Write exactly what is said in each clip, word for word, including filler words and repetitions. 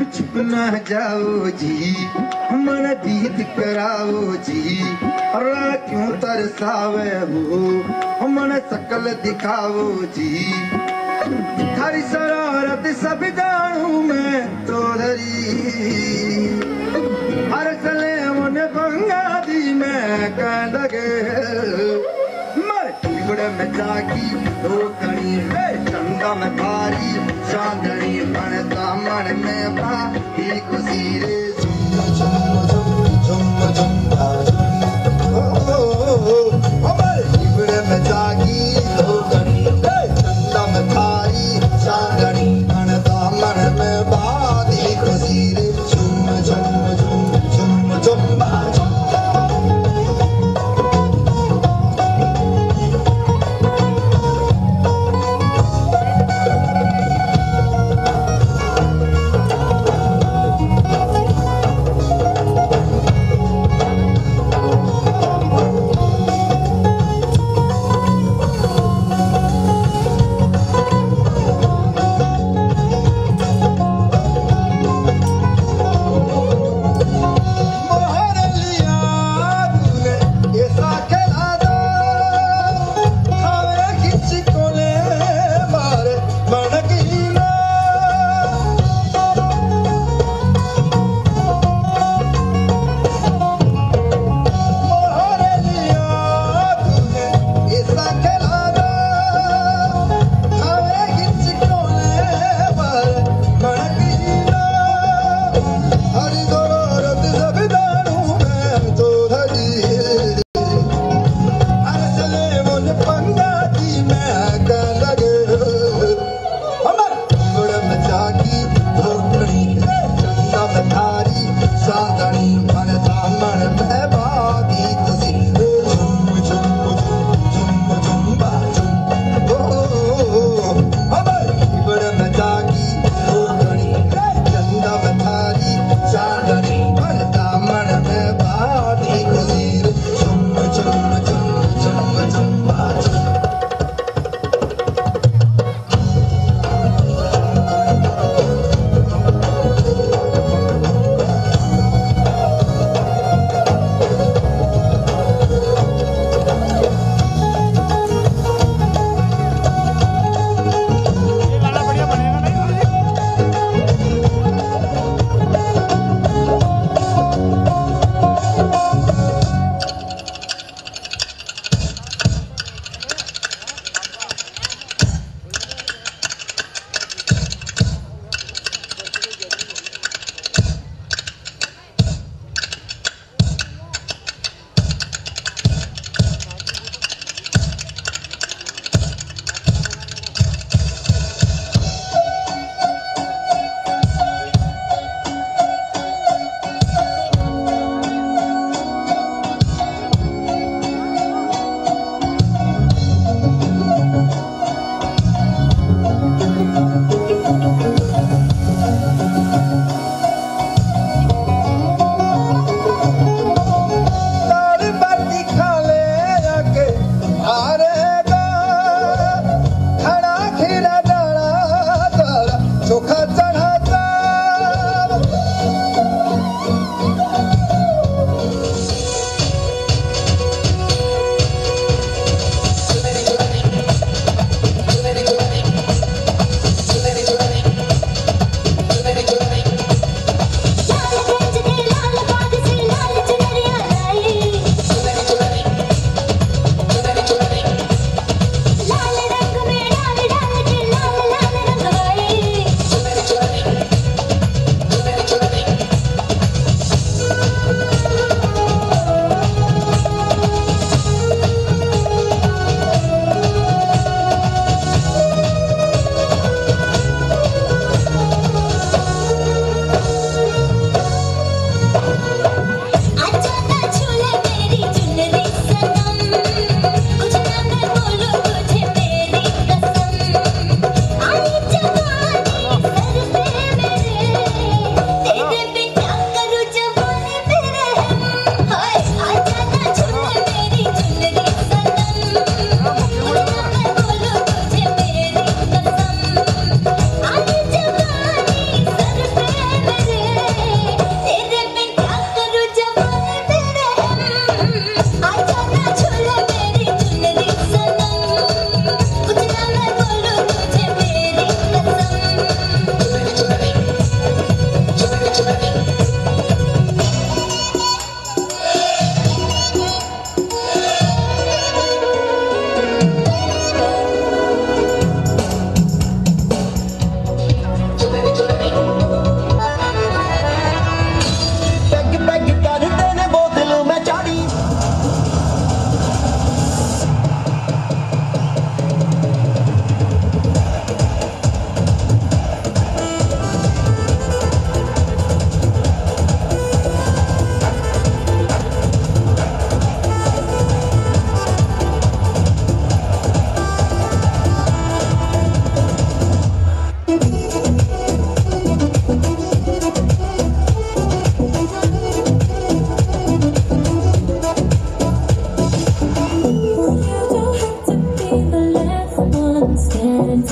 छुप ना जाओ जी, मन दीद कराओ जी, रा क्यों तरसावे हो, मन शकल दिखाओ जी। थारी शरारत सब जानू मैं तो धरी, हर सले मन गंगा दी मैं कह लगे। मर टिकड़े में जागी दो कणी रे, चंदा में भारी चांदनी मन दामन में बा ही खुशी रे। झुम झुम झुम झुम झुम ओ ओ ओ मर टिकड़े में जागी दो कणी रे, चंदा में भारी चांदनी मन दामन में बा ही खुशी रे। झुम झुम झुम झुम झुम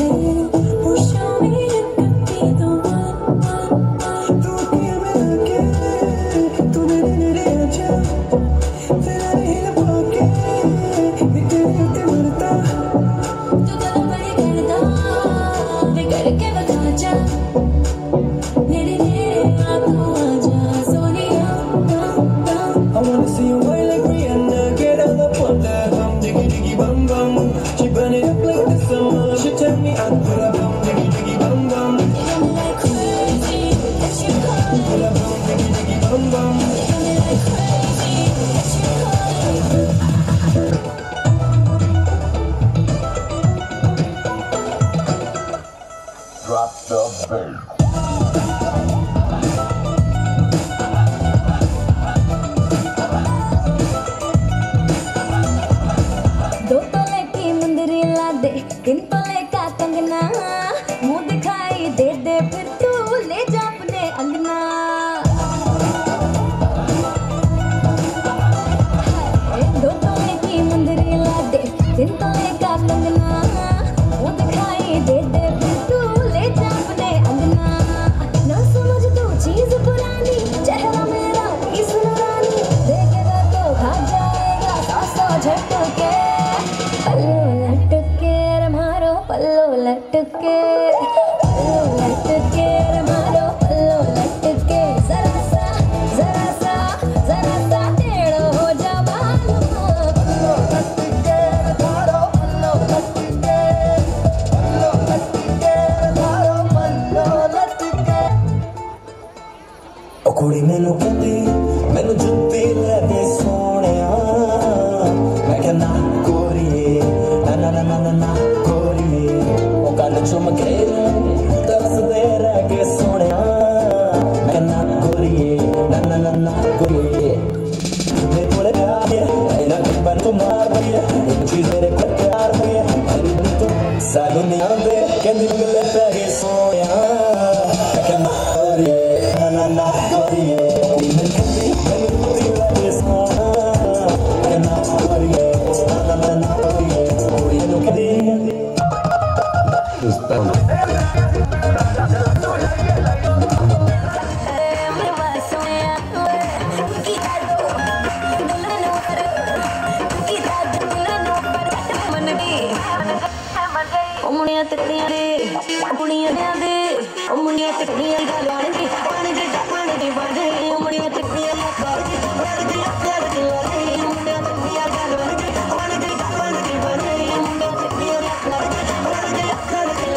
कुड़ी मैनू कहती मैनू जुत्ती लैके सोनिया मैं क्या ना गोरिए ना ना ना ना ना गोरिए ओ गल चुम के तरसदे रह के सोनिया मैं ना गोरिए ना ना ना ना गोरिए मेरे कोले प्यार है ना पर तू मार दिया एक चीज मेरे को प्यार है अरे तू सालों नहीं आंदे कहंदी मिले पे सोनिया मैं क्या ना गोरिए ना ना ना मुनिया तकड़ियां दे कुड़ियां दे मुनिया तकड़ियां गलाण के पानी दे पानी दे बाजे मुनिया तकड़ियां कर के कर के कर के मुनिया तकड़ियां गलाण के पानी दे पानी दे बाजे मुनिया तकड़ियां कर के कर के कर के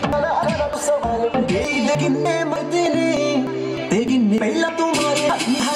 लेकिन मैं मरते ने लेकिन पहला तुम्हारे